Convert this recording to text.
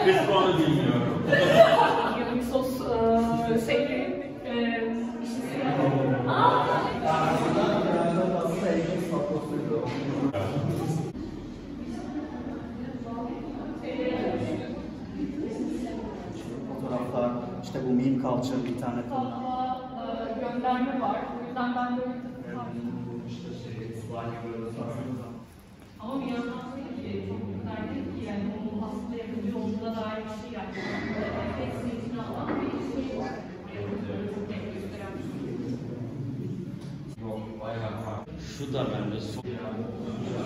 Kısmını bilmiyorum. Bir sos şeyi işisi. Fotoğraflar, işte bu meme culture, internet. Gönderme var. O yüzden ben böyle ama bir yandan da ki çok güzel değil ki yani onun aslında yapıcı olduğuna dair bir şey yapmak. Hepsini içine alan bir şey var. Şu da bende son.